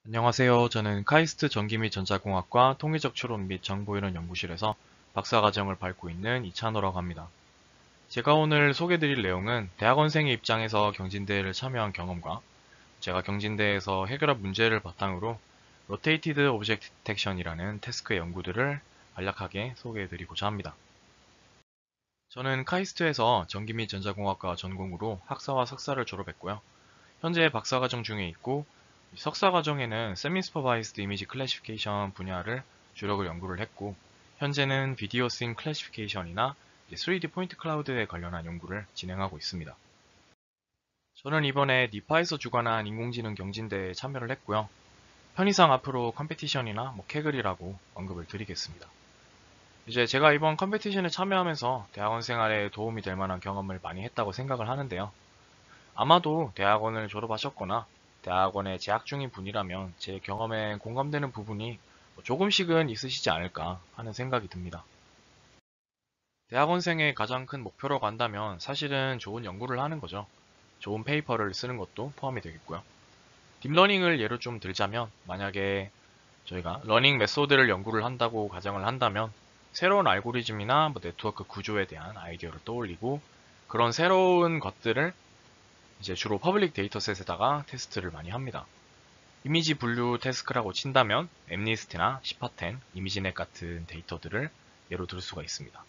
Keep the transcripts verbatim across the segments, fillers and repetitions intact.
안녕하세요. 저는 카이스트 전기 및 전자공학과 통계적 추론 및 정보이론 연구실에서 박사과정을 밟고 있는 이찬호라고 합니다. 제가 오늘 소개드릴 내용은 대학원생의 입장에서 경진대회를 참여한 경험과 제가 경진대회에서 해결한 문제를 바탕으로 로테이티드 오브젝트 디텍션이라는 태스크의 연구들을 간략하게 소개해드리고자 합니다. 저는 카이스트에서 전기 및 전자공학과 전공으로 학사와 석사를 졸업했고요. 현재 박사과정 중에 있고 석사과정에는 세미스퍼바이스드 이미지 클래시피케이션 분야를 주력을 연구를 했고 현재는 비디오 씬 클래시피케이션이나 쓰리디 포인트 클라우드에 관련한 연구를 진행하고 있습니다. 저는 이번에 니파에서 주관한 인공지능 경진대회에 참여를 했고요. 편의상 앞으로 컴페티션이나 뭐 캐글이라고 언급을 드리겠습니다. 이제 제가 이번 컴페티션에 참여하면서 대학원 생활에 도움이 될 만한 경험을 많이 했다고 생각을 하는데요. 아마도 대학원을 졸업하셨거나 대학원에 재학 중인 분이라면 제 경험에 공감되는 부분이 조금씩은 있으시지 않을까 하는 생각이 듭니다. 대학원생의 가장 큰 목표라고 한다면 사실은 좋은 연구를 하는 거죠. 좋은 페이퍼를 쓰는 것도 포함이 되겠고요. 딥러닝을 예로 좀 들자면 만약에 저희가 러닝 메소드를 연구를 한다고 가정을 한다면 새로운 알고리즘이나 뭐 네트워크 구조에 대한 아이디어를 떠올리고 그런 새로운 것들을 이제 주로 퍼블릭 데이터셋에다가 테스트를 많이 합니다. 이미지 분류 태스크라고 친다면 엠니스트나 시파텐, 이미지넷 같은 데이터들을 예로 들 수가 있습니다.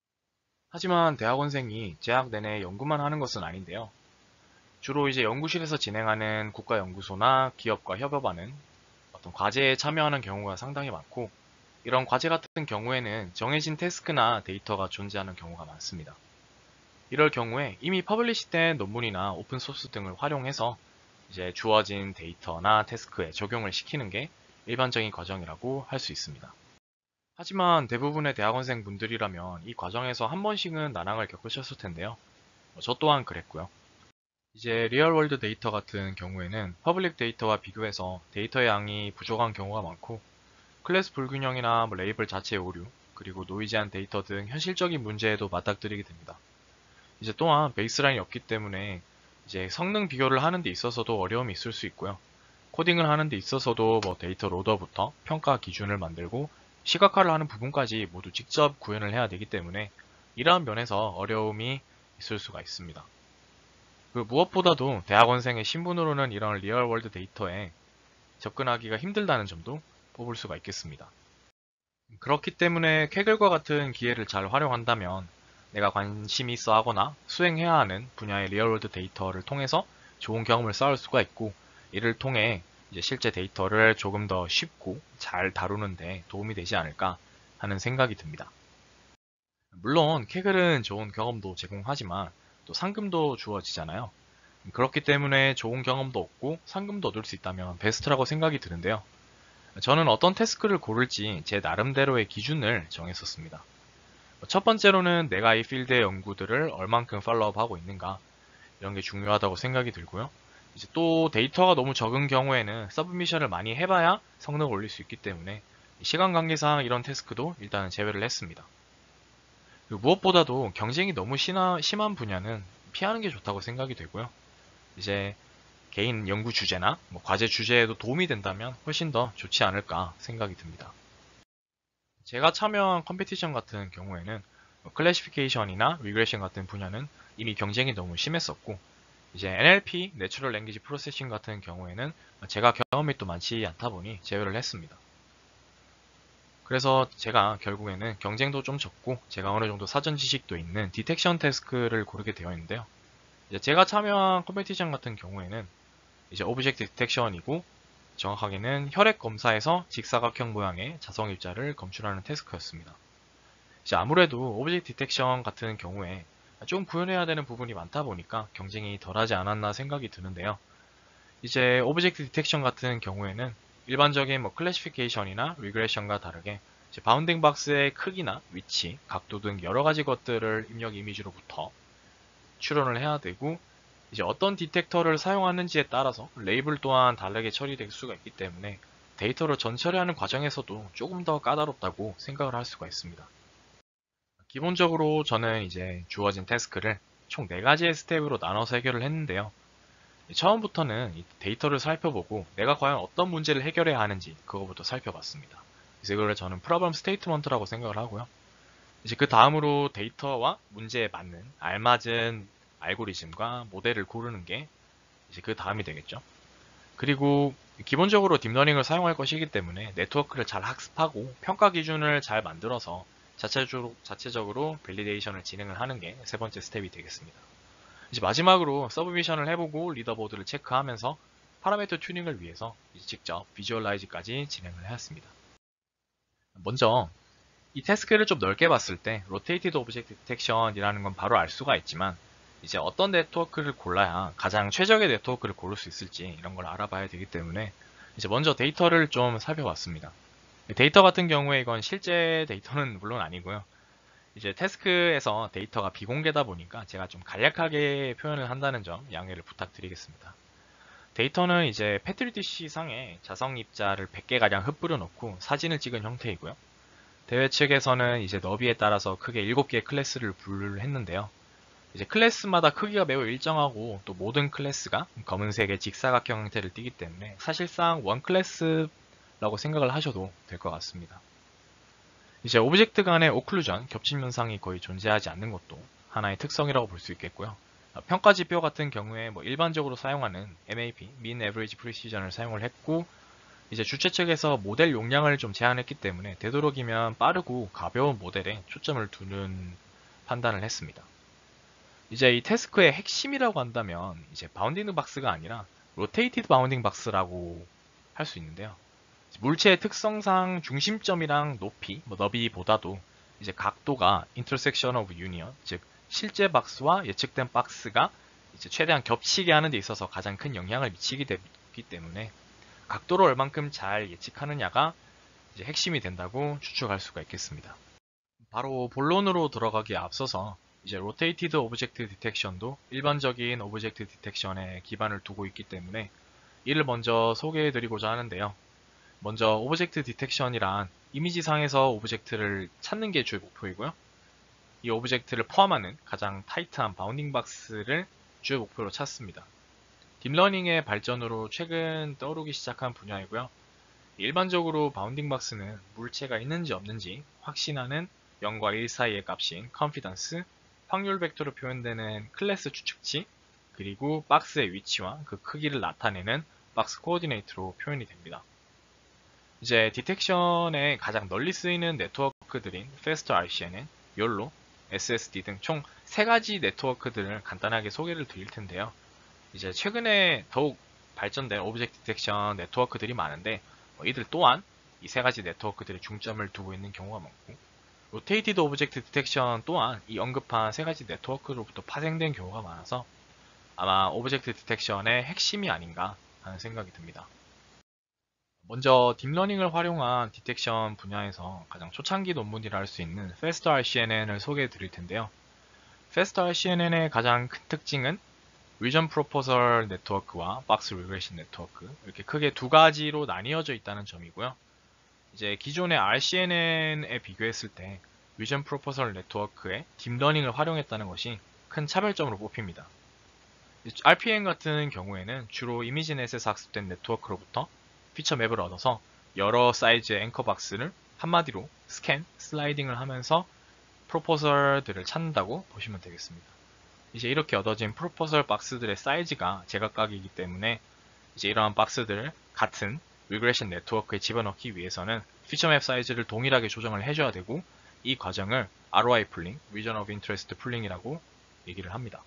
하지만 대학원생이 재학 내내 연구만 하는 것은 아닌데요. 주로 이제 연구실에서 진행하는 국가연구소나 기업과 협업하는 어떤 과제에 참여하는 경우가 상당히 많고 이런 과제 같은 경우에는 정해진 태스크나 데이터가 존재하는 경우가 많습니다. 이럴 경우에 이미 퍼블리시된 논문이나 오픈소스 등을 활용해서 이제 주어진 데이터나 태스크에 적용을 시키는 게 일반적인 과정이라고 할 수 있습니다. 하지만 대부분의 대학원생 분들이라면 이 과정에서 한 번씩은 난항을 겪으셨을 텐데요. 저 또한 그랬고요. 이제 리얼월드 데이터 같은 경우에는 퍼블릭 데이터와 비교해서 데이터의 양이 부족한 경우가 많고 클래스 불균형이나 뭐 레이블 자체의 오류, 그리고 노이즈한 데이터 등 현실적인 문제에도 맞닥뜨리게 됩니다. 이제 또한 베이스라인이 없기 때문에 이제 성능 비교를 하는 데 있어서도 어려움이 있을 수 있고요. 코딩을 하는 데 있어서도 뭐 데이터 로더부터 평가 기준을 만들고 시각화를 하는 부분까지 모두 직접 구현을 해야 되기 때문에 이러한 면에서 어려움이 있을 수가 있습니다. 그 무엇보다도 대학원생의 신분으로는 이런 리얼월드 데이터에 접근하기가 힘들다는 점도 뽑을 수가 있겠습니다. 그렇기 때문에 캐글과 같은 기회를 잘 활용한다면 내가 관심이 있어 하거나 수행해야 하는 분야의 리얼월드 데이터를 통해서 좋은 경험을 쌓을 수가 있고 이를 통해 이제 실제 데이터를 조금 더 쉽고 잘 다루는데 도움이 되지 않을까 하는 생각이 듭니다. 물론 캐글은 좋은 경험도 제공하지만 또 상금도 주어지잖아요. 그렇기 때문에 좋은 경험도 얻고 상금도 얻을 수 있다면 베스트라고 생각이 드는데요. 저는 어떤 태스크를 고를지 제 나름대로의 기준을 정했었습니다. 첫 번째로는 내가 이 필드의 연구들을 얼만큼 팔로우업하고 있는가 이런 게 중요하다고 생각이 들고요. 이제 또 데이터가 너무 적은 경우에는 서브미션을 많이 해봐야 성능을 올릴 수 있기 때문에 시간 관계상 이런 태스크도 일단은 제외를 했습니다. 그리고 무엇보다도 경쟁이 너무 심하, 심한 분야는 피하는 게 좋다고 생각이 되고요. 이제 개인 연구 주제나 뭐 과제 주제에도 도움이 된다면 훨씬 더 좋지 않을까 생각이 듭니다. 제가 참여한 컴피티션 같은 경우에는 클래시피케이션이나 리그레션 같은 분야는 이미 경쟁이 너무 심했었고 이제 엔엘피, 내추럴 랭귀지 프로세싱 같은 경우에는 제가 경험이 또 많지 않다 보니 제외를 했습니다. 그래서 제가 결국에는 경쟁도 좀 적고 제가 어느 정도 사전 지식도 있는 디텍션 태스크를 고르게 되어 있는데요. 이제 제가 참여한 컴피티션 같은 경우에는 이제 오브젝트 디텍션이고 정확하게는 혈액 검사에서 직사각형 모양의 자성 입자를 검출하는 태스크였습니다. 이제 아무래도 오브젝트 디텍션 같은 경우에 좀 구현해야 되는 부분이 많다 보니까 경쟁이 덜하지 않았나 생각이 드는데요. 이제 오브젝트 디텍션 같은 경우에는 일반적인 뭐 클래시피케이션이나 리그레션과 다르게 바운딩 박스의 크기나 위치, 각도 등 여러 가지 것들을 입력 이미지로부터 추론을 해야 되고 이제 어떤 디텍터를 사용하는지에 따라서 레이블 또한 다르게 처리될 수가 있기 때문에 데이터를 전처리하는 과정에서도 조금 더 까다롭다고 생각을 할 수가 있습니다. 기본적으로 저는 이제 주어진 태스크를 총 네 가지의 스텝으로 나눠서 해결을 했는데요. 처음부터는 이 데이터를 살펴보고 내가 과연 어떤 문제를 해결해야 하는지 그거부터 살펴봤습니다. 그래서 이걸 저는 프로블럼 스테이트먼트라고 생각을 하고요. 이제 그 다음으로 데이터와 문제에 맞는 알맞은 알고리즘과 모델을 고르는 게 이제 그 다음이 되겠죠. 그리고 기본적으로 딥러닝을 사용할 것이기 때문에 네트워크를 잘 학습하고 평가 기준을 잘 만들어서 자체적으로, 자체적으로 밸리데이션을 진행을 하는 게 세 번째 스텝이 되겠습니다. 이제 마지막으로 서브미션을 해보고 리더보드를 체크하면서 파라미터 튜닝을 위해서 이제 직접 비주얼라이즈까지 진행을 해왔습니다. 먼저 이 태스크를 좀 넓게 봤을 때 로테이티드 오브젝트 디텍션이라는 건 바로 알 수가 있지만 이제 어떤 네트워크를 골라야 가장 최적의 네트워크를 고를 수 있을지 이런 걸 알아봐야 되기 때문에 이제 먼저 데이터를 좀 살펴봤습니다. 데이터 같은 경우에 이건 실제 데이터는 물론 아니고요. 이제 태스크에서 데이터가 비공개다 보니까 제가 좀 간략하게 표현을 한다는 점 양해를 부탁드리겠습니다. 데이터는 이제 패트리디시 상에 자석 입자를 백 개가량 흩뿌려 놓고 사진을 찍은 형태이고요. 대회 측에서는 이제 너비에 따라서 크게 일곱 개의 클래스를 분류를 했는데요. 이제 클래스마다 크기가 매우 일정하고 또 모든 클래스가 검은색의 직사각형 형태를 띠기 때문에 사실상 원 클래스라고 생각을 하셔도 될 것 같습니다. 이제 오브젝트 간의 오클루전, 겹침 현상이 거의 존재하지 않는 것도 하나의 특성이라고 볼 수 있겠고요. 평가 지표 같은 경우에 뭐 일반적으로 사용하는 엠 에이 피, Mean Average Precision을 사용을 했고 이제 주최 측에서 모델 용량을 좀 제한했기 때문에 되도록이면 빠르고 가벼운 모델에 초점을 두는 판단을 했습니다. 이제 이 태스크의 핵심이라고 한다면 이제 바운딩 박스가 아니라 로테이티드 바운딩 박스라고 할 수 있는데요. 물체의 특성상 중심점이랑 높이, 뭐 너비보다도 이제 각도가 intersection of union, 즉 실제 박스와 예측된 박스가 이제 최대한 겹치게 하는 데 있어서 가장 큰 영향을 미치기 때문에 각도를 얼만큼 잘 예측하느냐가 이제 핵심이 된다고 추측할 수가 있겠습니다. 바로 본론으로 들어가기에 앞서서 이제 로테이티드 오브젝트 디텍션도 일반적인 오브젝트 디텍션에 기반을 두고 있기 때문에 이를 먼저 소개해드리고자 하는데요. 먼저 오브젝트 디텍션이란 이미지상에서 오브젝트를 찾는 게 주요 목표이고요. 이 오브젝트를 포함하는 가장 타이트한 바운딩 박스를 주요 목표로 찾습니다. 딥러닝의 발전으로 최근 떠오르기 시작한 분야이고요. 일반적으로 바운딩 박스는 물체가 있는지 없는지 확신하는 영과 일 사이의 값인 confidence, 확률 벡터로 표현되는 클래스 추측치, 그리고 박스의 위치와 그 크기를 나타내는 박스 코어디네이트로 표현이 됩니다. 이제 디텍션에 가장 널리 쓰이는 네트워크들인 Fast 알씨엔엔, 욜로, 에스 에스 디 등 총 세 가지 네트워크들을 간단하게 소개를 드릴 텐데요. 이제 최근에 더욱 발전된 오브젝트 디텍션 네트워크들이 많은데 뭐 이들 또한 이 세 가지 네트워크들에 중점을 두고 있는 경우가 많고 로테이티드 오브젝트 디텍션 또한 이 언급한 세 가지 네트워크로부터 파생된 경우가 많아서 아마 오브젝트 디텍션의 핵심이 아닌가 하는 생각이 듭니다. 먼저 딥러닝을 활용한 디텍션 분야에서 가장 초창기 논문이라 할 수 있는 Fast 알씨엔엔을 소개해 드릴 텐데요. Fast 알씨엔엔의 가장 큰 특징은 리전 프로포설 네트워크와 박스 리그레션 네트워크 이렇게 크게 두 가지로 나뉘어져 있다는 점이고요. 이제 기존의 알씨엔엔에 비교했을 때 리전 프로포설 네트워크에 딥러닝을 활용했다는 것이 큰 차별점으로 뽑힙니다. 알피엠 같은 경우에는 주로 이미지넷에서 학습된 네트워크로부터 피처 맵을 얻어서 여러 사이즈의 앵커 박스를 한마디로 스캔, 슬라이딩을 하면서 프로포설들을 찾는다고 보시면 되겠습니다. 이제 이렇게 얻어진 프로포설 박스들의 사이즈가 제각각이기 때문에 이제 이러한 박스들을 같은 리그레션 네트워크에 집어넣기 위해서는 피처맵 사이즈를 동일하게 조정을 해줘야 되고 이 과정을 알 오 아이 풀링, Region of Interest 풀링이라고 얘기를 합니다.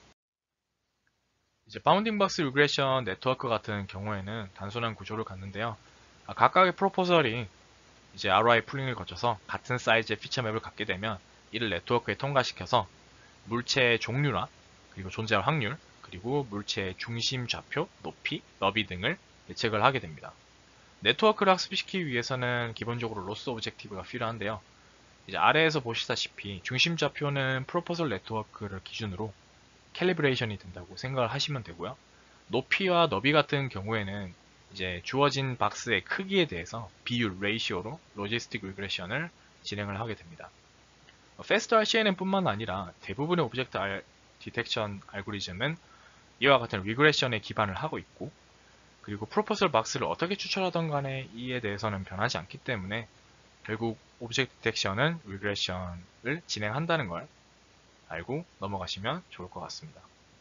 이제 바운딩 박스 리그레션 네트워크 같은 경우에는 단순한 구조를 갖는데요. 각각의 프로포설이 이제 알 오 아이 풀링을 거쳐서 같은 사이즈의 피처맵을 갖게 되면 이를 네트워크에 통과시켜서 물체의 종류나 그리고 존재할 확률 그리고 물체의 중심 좌표, 높이, 너비 등을 예측을 하게 됩니다. 네트워크를 학습시키기 위해서는 기본적으로 로스 오브젝티브가 필요한데요. 이제 아래에서 보시다시피 중심 좌표는 프로포설 네트워크를 기준으로 캘리브레이션이 된다고 생각을 하시면 되고요. 높이와 너비 같은 경우에는 이제 주어진 박스의 크기에 대해서 비율, 레이시오로 로지스틱 리그레션을 진행을 하게 됩니다. Fast 알씨엔엔 뿐만 아니라 대부분의 오브젝트 알, 디텍션 알고리즘은 이와 같은 리그레션에 기반을 하고 있고, 그리고 프로포설 박스를 어떻게 추출하던 간에 이에 대해서는 변하지 않기 때문에 결국 오브젝트 디텍션은 리그레션을 진행한다는 걸 알고 넘어가시면 좋을 것 같습니다.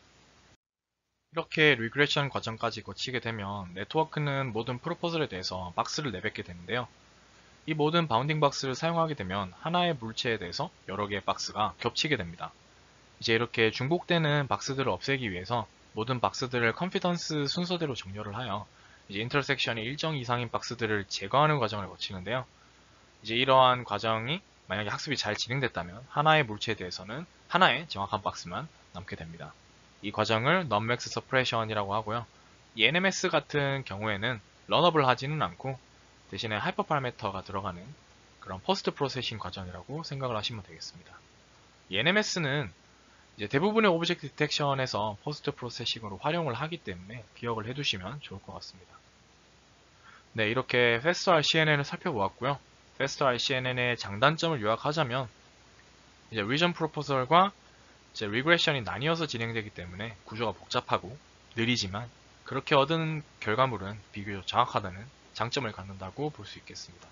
이렇게 리그레션 과정까지 거치게 되면 네트워크는 모든 프로포설에 대해서 박스를 내뱉게 되는데요. 이 모든 바운딩 박스를 사용하게 되면 하나의 물체에 대해서 여러 개의 박스가 겹치게 됩니다. 이제 이렇게 중복되는 박스들을 없애기 위해서 모든 박스들을 컨피던스 순서대로 정렬을 하여 이제 인터섹션이 일정 이상인 박스들을 제거하는 과정을 거치는데요. 이제 이러한 과정이 만약에 학습이 잘 진행됐다면 하나의 물체에 대해서는 하나의 정확한 박스만 남게 됩니다. 이 과정을 non-max suppression이라고 하고요. 이 엔엠에스 같은 경우에는 런업을 하지는 않고 대신에 하이퍼 파라미터가 들어가는 그런 포스트 프로세싱 과정이라고 생각을 하시면 되겠습니다. 이 엔엠에스는 이제 대부분의 오브젝트 디텍션에서 포스트 프로세싱으로 활용을 하기 때문에 기억을 해두시면 좋을 것 같습니다. 네, 이렇게 Fast 알씨엔엔을 살펴보았고요. Fast 알씨엔엔의 장단점을 요약하자면 이제 리전 프로포설과 이제 리그레션이 나뉘어서 진행되기 때문에 구조가 복잡하고 느리지만 그렇게 얻은 결과물은 비교적 정확하다는 장점을 갖는다고 볼 수 있겠습니다.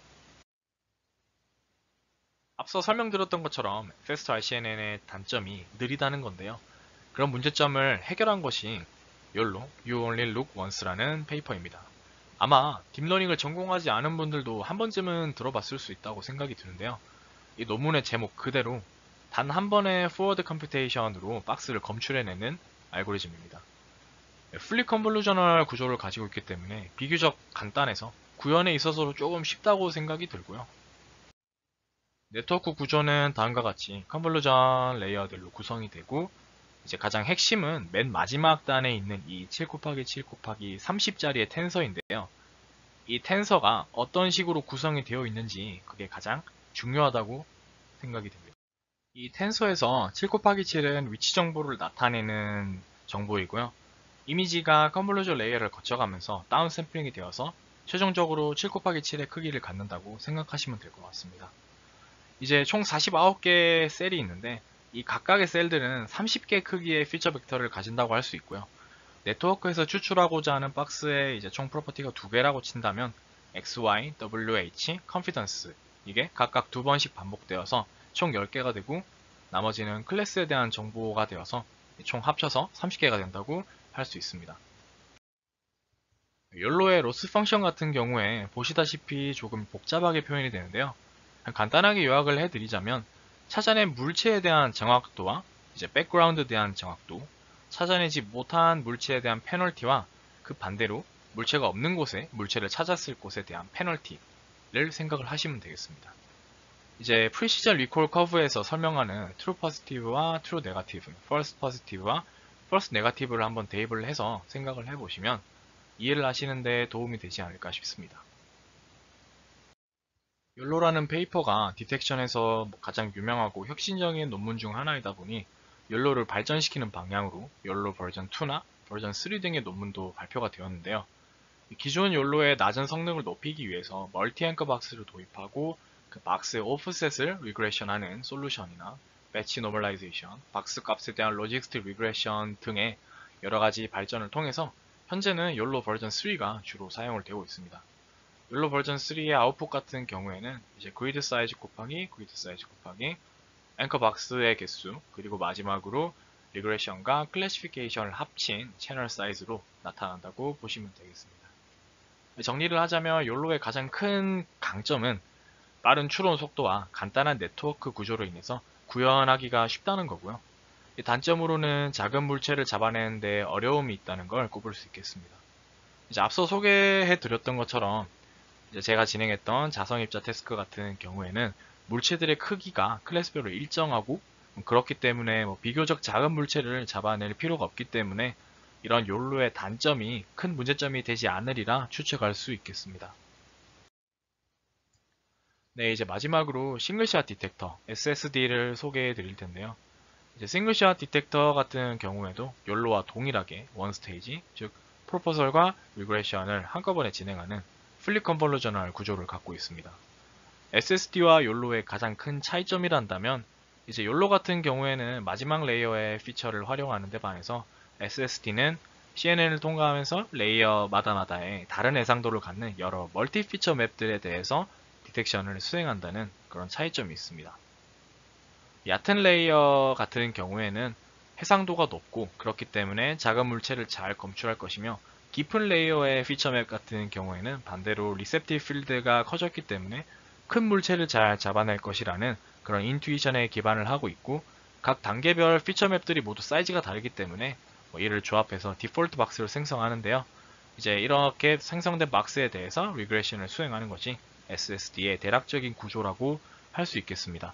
앞서 설명드렸던 것처럼 Fast 알씨엔엔의 단점이 느리다는 건데요. 그런 문제점을 해결한 것이 욜로 You Only Look Once라는 페이퍼입니다. 아마 딥러닝을 전공하지 않은 분들도 한 번쯤은 들어봤을 수 있다고 생각이 드는데요. 이 논문의 제목 그대로 단 한 번의 포워드 컴퓨테이션으로 박스를 검출해내는 알고리즘입니다. 풀리 컨볼루셔널 구조를 가지고 있기 때문에 비교적 간단해서 구현에 있어서도 조금 쉽다고 생각이 들고요. 네트워크 구조는 다음과 같이 컨볼루션 레이어들로 구성이 되고 이제 가장 핵심은 맨 마지막 단에 있는 이 칠 곱하기 칠 곱하기 삼십짜리의 텐서인데요. 이 텐서가 어떤 식으로 구성이 되어 있는지 그게 가장 중요하다고 생각이 됩니다. 이 텐서에서 칠 곱하기 칠은 위치 정보를 나타내는 정보이고요. 이미지가 컨볼루션 레이어를 거쳐가면서 다운 샘플링이 되어서 최종적으로 칠 곱하기 칠의 크기를 갖는다고 생각하시면 될 것 같습니다. 이제 총 사십구 개의 셀이 있는데 이 각각의 셀들은 삼십 개 크기의 피처 벡터를 가진다고 할 수 있고요. 네트워크에서 추출하고자 하는 박스의 이제 총 프로퍼티가 두 개라고 친다면 엑스, 와이, 더블유, 에이치, 컨피던스 이게 각각 두 번씩 반복되어서 총 열 개가 되고 나머지는 클래스에 대한 정보가 되어서 총 합쳐서 삼십 개가 된다고 할 수 있습니다. 욜로의 로스 펑션 같은 경우에 보시다시피 조금 복잡하게 표현이 되는데요. 간단하게 요약을 해드리자면 찾아낸 물체에 대한 정확도와 이제 백그라운드에 대한 정확도, 찾아내지 못한 물체에 대한 페널티와 그 반대로 물체가 없는 곳에 물체를 찾았을 곳에 대한 페널티를 생각을 하시면 되겠습니다. 이제 프리시전 리콜 커브에서 설명하는 true positive와 true negative, false positive와 false negative를 한번 대입을 해서 생각을 해보시면 이해를 하시는 데 도움이 되지 않을까 싶습니다. 욜로라는 페이퍼가 디텍션에서 가장 유명하고 혁신적인 논문 중 하나이다 보니 욜로를 발전시키는 방향으로 욜로 버전 이나 버전 삼 등의 논문도 발표가 되었는데요. 기존 욜로의 낮은 성능을 높이기 위해서 멀티 앵커 박스를 도입하고 그 박스의 오프셋을 리그레션하는 솔루션이나 배치 노멀라이제이션, 박스 값에 대한 로직스틱 리그레션 등의 여러가지 발전을 통해서 현재는 욜로 버전 삼가 주로 사용을 되고 있습니다. 욜로 버전 삼의 아웃풋 같은 경우에는 이제 그리드 사이즈 곱하기 그리드 사이즈 곱하기 앵커 박스의 개수 그리고 마지막으로 리그레션과 클래시피케이션을 합친 채널 사이즈로 나타난다고 보시면 되겠습니다. 정리를 하자면 욜로의 가장 큰 강점은 빠른 추론 속도와 간단한 네트워크 구조로 인해서 구현하기가 쉽다는 거고요. 단점으로는 작은 물체를 잡아내는 데 어려움이 있다는 걸 꼽을 수 있겠습니다. 이제 앞서 소개해 드렸던 것처럼 이제 제가 진행했던 자성 입자 태스크 같은 경우에는 물체들의 크기가 클래스별로 일정하고 그렇기 때문에 뭐 비교적 작은 물체를 잡아낼 필요가 없기 때문에 이런 욜로의 단점이 큰 문제점이 되지 않으리라 추측할 수 있겠습니다. 네, 이제 마지막으로 싱글샷 디텍터 에스에스디를 소개해 드릴 텐데요. 이제 싱글샷 디텍터 같은 경우에도 욜로와 동일하게 원스테이지, 즉 프로포설과 리그레션을 한꺼번에 진행하는 풀리 컨볼루셔널 구조를 갖고 있습니다. 에스에스디와 욜로의 가장 큰 차이점이란다면 이제 욜로 같은 경우에는 마지막 레이어의 피처를 활용하는 데 반해서 에스에스디는 씨엔엔을 통과하면서 레이어마다마다의 다른 해상도를 갖는 여러 멀티 피처 맵들에 대해서 디텍션을 수행한다는 그런 차이점이 있습니다. 얕은 레이어 같은 경우에는 해상도가 높고 그렇기 때문에 작은 물체를 잘 검출할 것이며, 깊은 레이어의 피처맵 같은 경우에는 반대로 리셉티브 필드가 커졌기 때문에 큰 물체를 잘 잡아낼 것이라는 그런 인투이션에 기반을 하고 있고, 각 단계별 피처맵들이 모두 사이즈가 다르기 때문에 뭐 이를 조합해서 디폴트 박스를 생성하는데요. 이제 이렇게 생성된 박스에 대해서 리그레션을 수행하는 것이 에스에스디의 대략적인 구조라고 할 수 있겠습니다.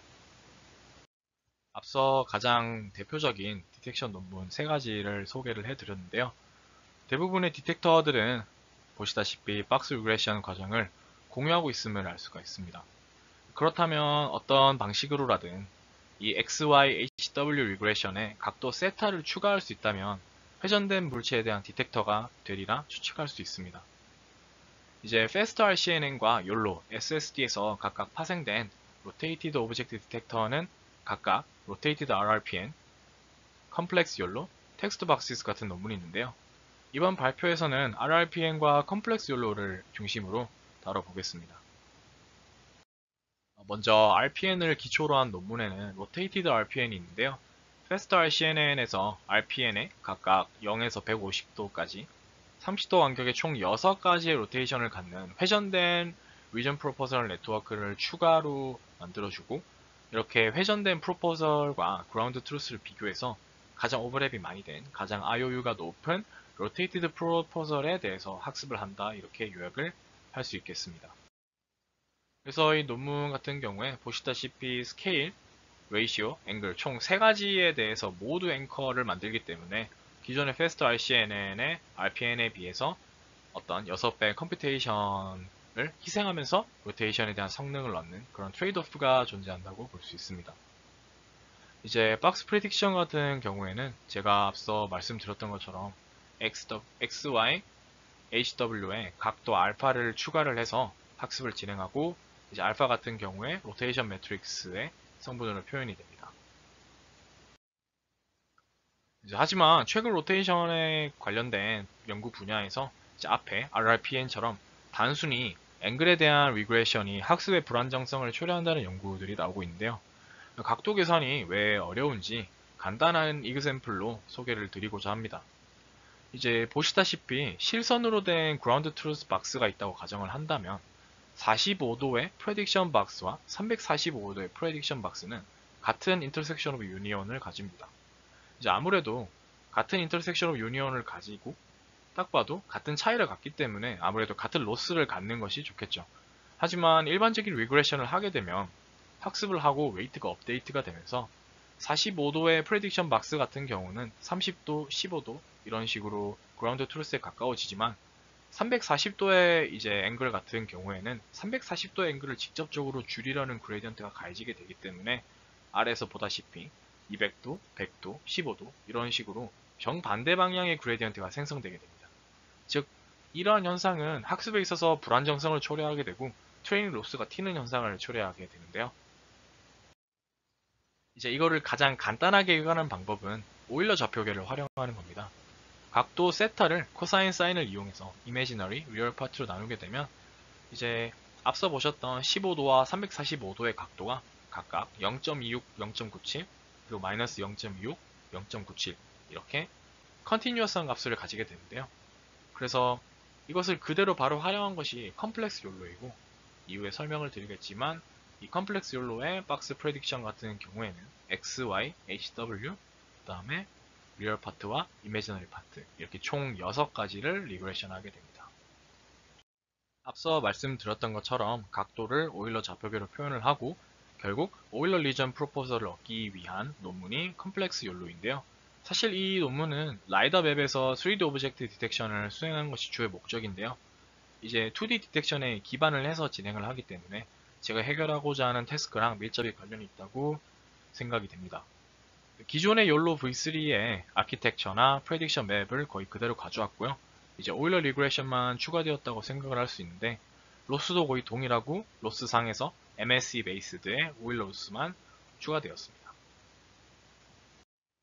앞서 가장 대표적인 디텍션 논문 세 가지를 소개를 해드렸는데요. 대부분의 디텍터들은 보시다시피 박스 리그레션 과정을 공유하고 있음을 알 수가 있습니다. 그렇다면 어떤 방식으로라든 이 엑스 와이 에이치 더블유 리그레션에 각도 세타를 추가할 수 있다면 회전된 물체에 대한 디텍터가 되리라 추측할 수 있습니다. 이제 Fast 알씨엔엔과 욜로, 에스에스디에서 각각 파생된 Rotated Object Detector는 각각 Rotated 알알피엔, Complex 욜로, Text Boxes 같은 논문이 있는데요. 이번 발표에서는 알알피엔과 Complex 욜로를 중심으로 다뤄보겠습니다. 먼저 알피엔을 기초로 한 논문에는 Rotated 알피엔이 있는데요. Fast 알씨엔엔에서 알피엔에 각각 영에서 백오십 도까지 삼십 도 간격의 총 여섯 가지의 로테이션을 갖는 회전된 리전 프로포설 네트워크를 추가로 만들어주고, 이렇게 회전된 프로포설과 그라운드 트루스를 비교해서 가장 오버랩이 많이 된, 가장 아이오유가 높은 로테이티드 프로포설에 대해서 학습을 한다, 이렇게 요약을 할 수 있겠습니다. 그래서 이 논문 같은 경우에 보시다시피 스케일, 레이시오, 앵글 총 세 가지에 대해서 모두 앵커를 만들기 때문에 기존의 Fast 알씨엔엔의 알피엔에 비해서 어떤 여섯 배 컴퓨테이션을 희생하면서 로테이션에 대한 성능을 얻는 그런 트레이드오프가 존재한다고 볼 수 있습니다. 이제 박스 프레딕션 같은 경우에는 제가 앞서 말씀드렸던 것처럼 엑스 와이, 에이치 더블유에 각도 알파를 추가를 해서 학습을 진행하고, 이제 알파 같은 경우에 로테이션 매트릭스의 성분으로 표현이 됩니다. 이제 하지만 최근 로테이션에 관련된 연구 분야에서 이제 앞에 알알피엔처럼 단순히 앵글에 대한 리그레션이 학습의 불안정성을 초래한다는 연구들이 나오고 있는데요. 각도 계산이 왜 어려운지 간단한 이그샘플로 소개를 드리고자 합니다. 이제 보시다시피 실선으로 된 그라운드 트루스 박스가 있다고 가정을 한다면 사십오 도의 프레딕션 박스와 삼백사십오 도의 프레딕션 박스는 같은 인터섹션 오브 유니온을 가집니다. 이제 아무래도 같은 인터섹션 오브 유니온을 가지고 딱 봐도 같은 차이를 갖기 때문에 아무래도 같은 로스를 갖는 것이 좋겠죠. 하지만 일반적인 리그레션을 하게 되면 학습을 하고 웨이트가 업데이트가 되면서 사십오 도의 프레딕션 박스 같은 경우는 삼십 도, 십오 도 이런 식으로 그라운드 트루스에 가까워지지만 삼백사십 도의 이제 앵글 같은 경우에는 삼백사십 도의 앵글을 직접적으로 줄이려는 그레디언트가 가해지게 되기 때문에 아래에서 보다시피 이백 도, 백 도, 십오 도 이런 식으로 정반대 방향의 그레디언트가 생성되게 됩니다. 즉 이러한 현상은 학습에 있어서 불안정성을 초래하게 되고 트레이닝 로스가 튀는 현상을 초래하게 되는데요. 이제 이거를 가장 간단하게 유관하는 방법은 오일러 좌표계를 활용하는 겁니다. 각도 세타를 코사인 사인을 이용해서 이미지너리, 리얼 파트로 나누게 되면 이제 앞서 보셨던 십오 도와 삼백사십오 도의 각도가 각각 영 점 이육, 영 점 구칠, 그리고 마이너스 영 점 이육, 영 점 구칠 이렇게 컨티뉴어스한 값을 가지게 되는데요. 그래서 이것을 그대로 바로 활용한 것이 컴플렉스 욜로이고, 이후에 설명을 드리겠지만 이 컴플렉스 욜로의 박스 프레딕션 같은 경우에는 엑스 와이, 에이치 더블유, 그 다음에 리얼 파트와 이미지너리 파트 이렇게 총 여섯 가지를 리그레션 하게 됩니다. 앞서 말씀드렸던 것처럼 각도를 오일러 좌표계로 표현을 하고 결국 오일러 리전 프로포설을 얻기 위한 논문이 컴플렉스 욜로인데요. 사실 이 논문은 라이더 맵에서 쓰리디 오브젝트 디텍션을 수행하는 것이 주요 목적인데요. 이제 투디 디텍션에 기반을 해서 진행을 하기 때문에 제가 해결하고자 하는 태스크랑 밀접히 관련이 있다고 생각이 됩니다. 기존의 욜로 브이 쓰리의 아키텍처나 프레딕션 맵을 거의 그대로 가져왔고요. 이제 오일러 리그레션만 추가되었다고 생각을 할 수 있는데 로스도 거의 동일하고 로스상에서 엠에스이 베이스드의 오일러 로스만 추가되었습니다.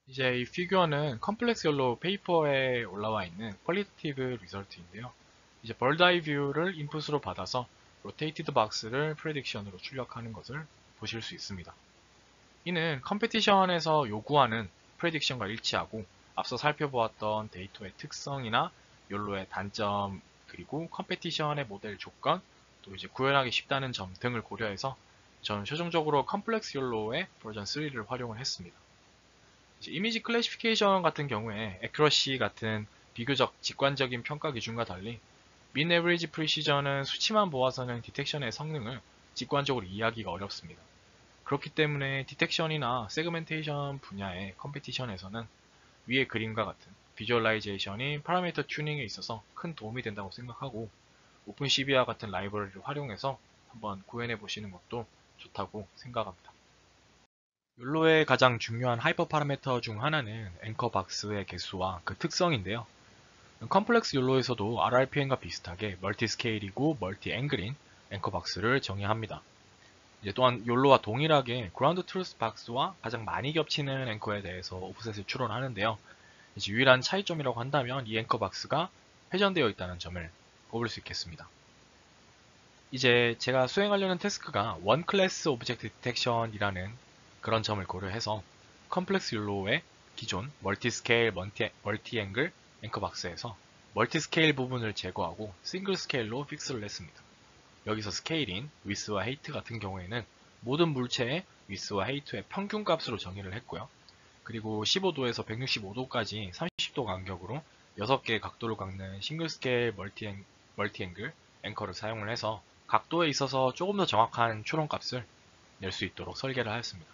이제 이 피규어는 컴플렉스 욜로 페이퍼에 올라와 있는 퀄리티티브 리설트인데요. 이제 벌드 아이 뷰를 인풋으로 받아서 로테이티드 박스를 프레딕션으로 출력하는 것을 보실 수 있습니다. 이는 컴페티션에서 요구하는 프레딕션과 일치하고 앞서 살펴보았던 데이터의 특성이나 욜로의 단점, 그리고 컴페티션의 모델 조건, 또 이제 구현하기 쉽다는 점 등을 고려해서 저는 최종적으로 컴플렉스 욜로의 버전 쓰리를 활용을 했습니다. 이제 이미지 클래시피케이션 같은 경우에 애큐러시 같은 비교적 직관적인 평가 기준과 달리 민 에버리지 프리시전은 수치만 보아서는 디텍션의 성능을 직관적으로 이해하기가 어렵습니다. 그렇기 때문에 디텍션이나 세그멘테이션 분야의 컴페티션에서는 위의 그림과 같은 비주얼라이제이션이 파라미터 튜닝에 있어서 큰 도움이 된다고 생각하고 오픈시비아 같은 라이브러리를 활용해서 한번 구현해 보시는 것도 좋다고 생각합니다. 욜로의 가장 중요한 하이퍼 파라미터 중 하나는 앵커 박스의 개수와 그 특성인데요. 컴플렉스 욜로에서도 알알피엠과 비슷하게 멀티 스케일이고 멀티 앵글인 앵커 박스를 정의합니다. 이제 또한 욜로와 동일하게 그라운드 트루스 박스와 가장 많이 겹치는 앵커에 대해서 오프셋을 추론하는데요. 이제 유일한 차이점이라고 한다면 이 앵커 박스가 회전되어 있다는 점을 꼽을 수 있겠습니다. 이제 제가 수행하려는 태스크가 원 클래스 오브젝트 디텍션이라는 그런 점을 고려해서 컴플렉스 욜로의 기존 멀티 스케일, 멀티, 멀티 앵글 앵커 박스에서 멀티 스케일 부분을 제거하고 싱글 스케일로 픽스를 했습니다. 여기서 스케일인 위스와 헤이트 같은 경우에는 모든 물체의 위스와 헤이트의 평균값으로 정의를 했고요. 그리고 십오 도에서 백육십오 도까지 삼십 도 간격으로 여섯 개의 각도를 갖는 싱글 스케일 멀티, 앵, 멀티 앵글 앵커를 사용을 해서 각도에 있어서 조금 더 정확한 추론값을 낼 수 있도록 설계를 하였습니다.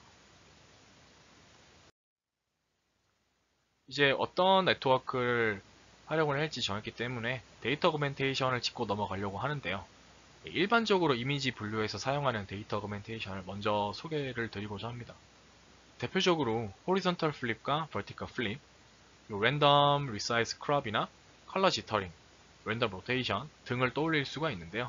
이제 어떤 네트워크를 활용을 할지 정했기 때문에 데이터 어그멘테이션을 짚고 넘어가려고 하는데요. 일반적으로 이미지 분류에서 사용하는 데이터 어그멘테이션을 먼저 소개를 드리고자 합니다. 대표적으로 호리zon털 플립과 버티컬 플립, 랜덤 리사이즈 크롭이나 컬러 지터링, 랜덤 로테이션 등을 떠올릴 수가 있는데요.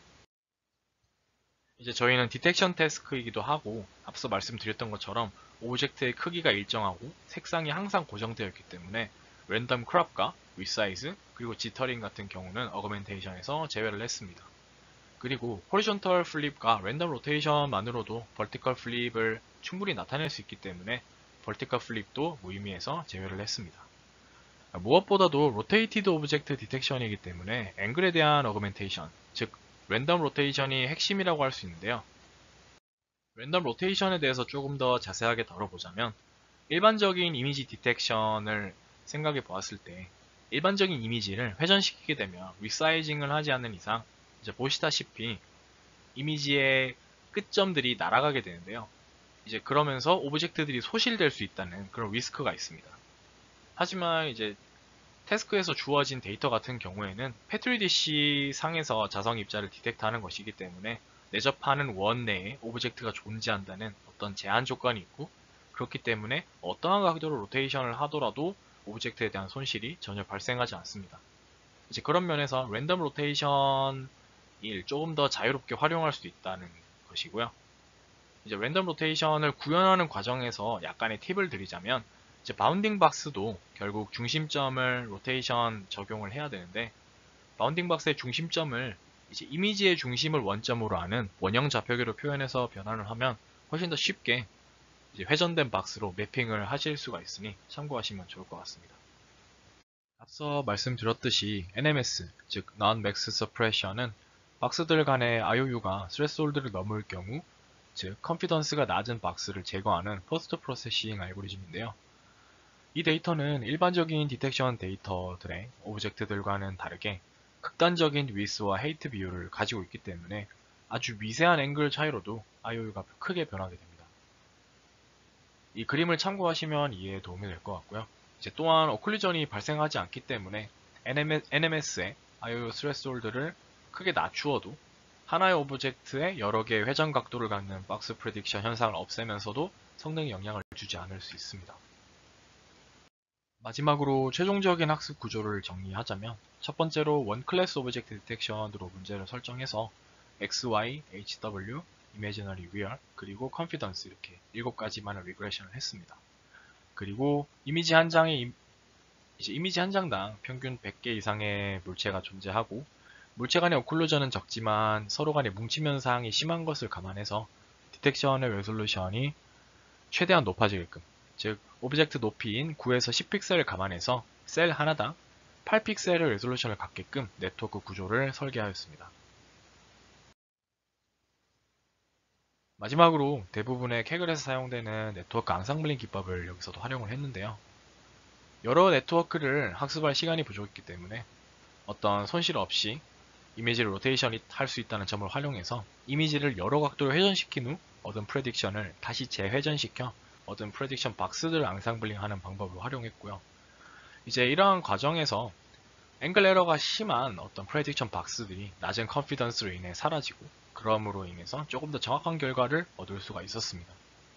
이제 저희는 디텍션 태스크이기도 하고 앞서 말씀드렸던 것처럼 오브젝트의 크기가 일정하고 색상이 항상 고정되어 있기 때문에 랜덤 크롭과 리사이즈 그리고 지터링 같은 경우는 어그멘테이션에서 제외를 했습니다. 그리고 호리존털 플립과 랜덤 로테이션만으로도 버티컬 플립을 충분히 나타낼 수 있기 때문에 버티컬 플립도 무의미해서 제외를 했습니다. 무엇보다도 로테이티드 오브젝트 디텍션이기 때문에 앵글에 대한 어그멘테이션, 즉 랜덤 로테이션이 핵심이라고 할 수 있는데요. 랜덤 로테이션에 대해서 조금 더 자세하게 다뤄보자면 일반적인 이미지 디텍션을 생각해 보았을 때 일반적인 이미지를 회전시키게 되면 리사이징을 하지 않는 이상 이제 보시다시피 이미지의 끝점들이 날아가게 되는데요. 이제 그러면서 오브젝트들이 소실될 수 있다는 그런 리스크가 있습니다. 하지만 이제 태스크에서 주어진 데이터 같은 경우에는 패트리 디씨 상에서 자성 입자를 디텍트하는 것이기 때문에 내접하는 원 내에 오브젝트가 존재한다는 어떤 제한 조건이 있고 그렇기 때문에 어떠한 각도로 로테이션을 하더라도 오브젝트에 대한 손실이 전혀 발생하지 않습니다. 이제 그런 면에서 랜덤 로테이션을 조금 더 자유롭게 활용할 수 있다는 것이고요. 이제 랜덤 로테이션을 구현하는 과정에서 약간의 팁을 드리자면 이제 바운딩 박스도 결국 중심점을 로테이션 적용을 해야 되는데 바운딩 박스의 중심점을 이제 이미지의 중심을 원점으로 하는 원형 좌표계로 표현해서 변환을 하면 훨씬 더 쉽게 이제 회전된 박스로 매핑을 하실 수가 있으니 참고하시면 좋을 것 같습니다. 앞서 말씀드렸듯이 엔엠에스, 즉 Non-Max Suppression은 박스들 간의 아이오유가 스레스홀드를 넘을 경우 즉 컨피던스가 낮은 박스를 제거하는 포스트 프로세싱 알고리즘인데요. 이 데이터는 일반적인 디텍션 데이터들의 오브젝트들과는 다르게 극단적인 위스와 헤이트 비율을 가지고 있기 때문에 아주 미세한 앵글 차이로도 아이오유가 크게 변하게 됩니다. 이 그림을 참고하시면 이해에 도움이 될 것 같고요. 이제 또한 오클루전이 발생하지 않기 때문에 엔엠에스의 아이오유 스레스홀드를 크게 낮추어도 하나의 오브젝트에 여러 개의 회전 각도를 갖는 박스 프레딕션 현상을 없애면서도 성능에 영향을 주지 않을 수 있습니다. 마지막으로 최종적인 학습 구조를 정리하자면 첫 번째로 원 클래스 오브젝트 디텍션으로 문제를 설정해서 X, Y, H, W, Imaginary Real, 그리고 Confidence 이렇게 일곱 가지만의 리그레션을 했습니다. 그리고 이미지 한 장에 임- 이제 이미지 한 장당 평균 백 개 이상의 물체가 존재하고 물체 간의 오클루전은 적지만 서로 간의 뭉침 현상이 심한 것을 감안해서 디텍션의 레솔루션이 최대한 높아지게끔, 즉 오브젝트 높이인 구에서 십 픽셀을 감안해서 셀 하나당 팔 픽셀의 레솔루션을 갖게끔 네트워크 구조를 설계하였습니다. 마지막으로 대부분의 캐글에서 사용되는 네트워크 앙상블링 기법을 여기서도 활용을 했는데요. 여러 네트워크를 학습할 시간이 부족했기 때문에 어떤 손실 없이 이미지를 로테이션 할 수 있다는 점을 활용해서 이미지를 여러 각도로 회전시킨 후 얻은 프레딕션을 다시 재회전시켜 얻은 프레딕션 박스들을 앙상블링 하는 방법을 활용했고요. 이제 이러한 과정에서 앵글 에러가 심한 어떤 프레딕션 박스들이 낮은 컨피던스로 인해 사라지고 그럼으로 인해서 조금 더 정확한 결과를 얻을 수가 있었습니다.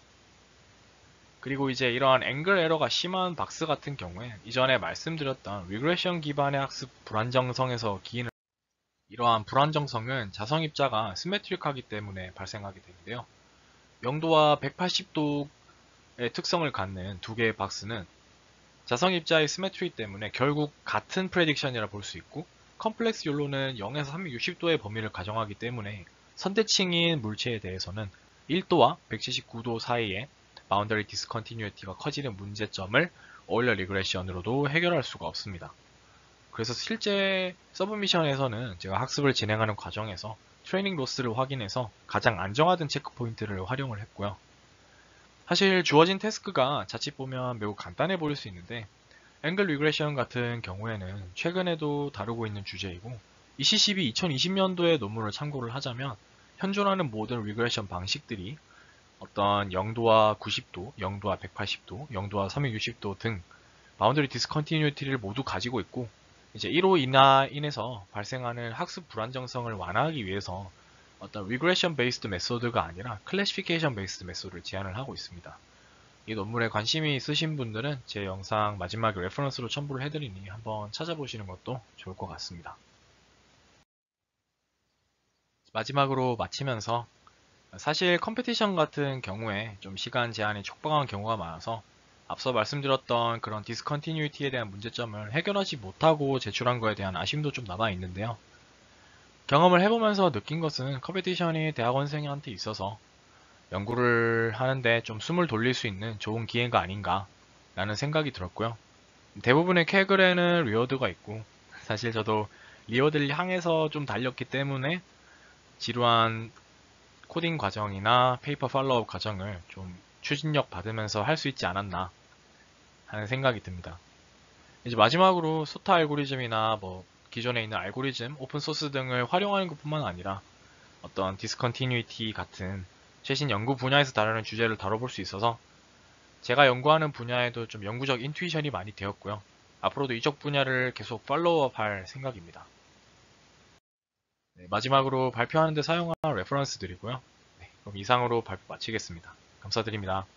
그리고 이제 이러한 앵글 에러가 심한 박스 같은 경우에 이전에 말씀드렸던 리그레션 기반의 학습 불안정성에서 기인을 이러한 불안정성은 자성 입자가 시메트릭하기 때문에 발생하게 되는데요. 영도와 백팔십 도의 특성을 갖는 두 개의 박스는 자성 입자의 시메트리 때문에 결국 같은 프레딕션이라 볼 수 있고, 컴플렉스 욜로는 영에서 삼백육십 도의 범위를 가정하기 때문에 선대칭인 물체에 대해서는 일 도와 백칠십구 도 사이에 바운더리 디스컨티뉴티가 커지는 문제점을 오일러 리그레션으로도 해결할 수가 없습니다. 그래서 실제 서브미션에서는 제가 학습을 진행하는 과정에서 트레이닝 로스를 확인해서 가장 안정화된 체크 포인트를 활용을 했고요. 사실 주어진 태스크가 자칫 보면 매우 간단해 보일 수 있는데 앵글 리그레션 같은 경우에는 최근에도 다루고 있는 주제이고 이씨씨비 이천이십 년도의 논문을 참고를 하자면 현존하는 모든 리그레션 방식들이 어떤 영도와 구십 도, 영도와 백팔십 도, 영도와 삼백육십 도 등 바운더리 디스컨티뉴티를 모두 가지고 있고, 이제 이로 인하, 인해서 발생하는 학습 불안정성을 완화하기 위해서 어떤 리그레션 베이스드 메소드가 아니라 클래시피케이션 베이스드 메소드를 제안을 하고 있습니다. 이 논문에 관심이 있으신 분들은 제 영상 마지막에 레퍼런스로 첨부를 해드리니 한번 찾아보시는 것도 좋을 것 같습니다. 마지막으로 마치면서 사실 컴피티션 같은 경우에 좀 시간 제한이 촉박한 경우가 많아서 앞서 말씀드렸던 그런 디스컨티뉴티에 대한 문제점을 해결하지 못하고 제출한 거에 대한 아쉬움도 좀 남아 있는데요. 경험을 해보면서 느낀 것은 컴피티션이 대학원생한테 있어서 연구를 하는데 좀 숨을 돌릴 수 있는 좋은 기회가 아닌가 라는 생각이 들었고요. 대부분의 캐글에는 리워드가 있고 사실 저도 리워드를 향해서 좀 달렸기 때문에 지루한 코딩 과정이나 페이퍼 팔로우업 과정을 좀 추진력 받으면서 할 수 있지 않았나 하는 생각이 듭니다. 이제 마지막으로 소타 알고리즘이나 뭐 기존에 있는 알고리즘, 오픈소스 등을 활용하는 것뿐만 아니라 어떤 디스컨티뉴이티 같은 최신 연구 분야에서 다루는 주제를 다뤄볼 수 있어서 제가 연구하는 분야에도 좀 연구적 인투이션이 많이 되었고요. 앞으로도 이쪽 분야를 계속 팔로우업 할 생각입니다. 네, 마지막으로 발표하는 데 사용한 레퍼런스 드리고요. 네, 그럼 이상으로 발표 마치겠습니다. 감사드립니다.